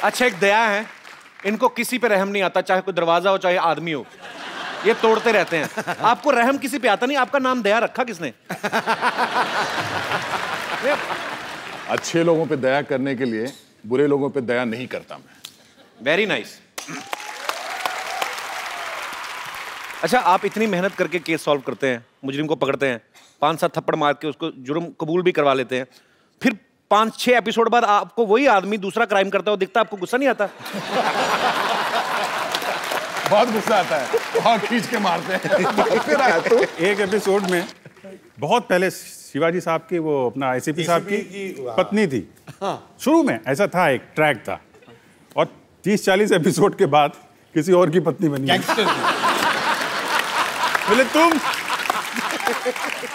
अच्छा, एक दया है, इनको किसी पे रहम नहीं आता, चाहे कोई दरवाजा हो चाहे आदमी हो, ये तोड़ते रहते हैं। आपको रहम किसी पे आता नहीं, आपका नाम दया रखा किसने? अच्छे लोगों पे दया करने के लिए बुरे लोगों पे दया नहीं करता मैं। Very nice. अच्छा, आप इतनी मेहनत करके केस सॉल्व करते हैं, मुजरिम को पकड़ते हैं, 5-7 थप्पड़ मार के उसको जुर्म कबूल भी करवा लेते हैं, फिर 5-6 एपिसोड बाद आपको वही आदमी दूसरा क्राइम करता हो दिखता, आपको गुस्सा नहीं आता? बहुत गुस्सा आता है, बहुत खींच के मारते हैं। फिर आया तो एक एपिसोड में बहुत पहले शिवाजी साहब की, वो अपना आईसीपी साहब की पत्नी थी। शुरू में ऐसा था, एक ट्रैक था, और 30-40 एपिसोड के बाद किसी और की पत्नी बनी। बोले तुम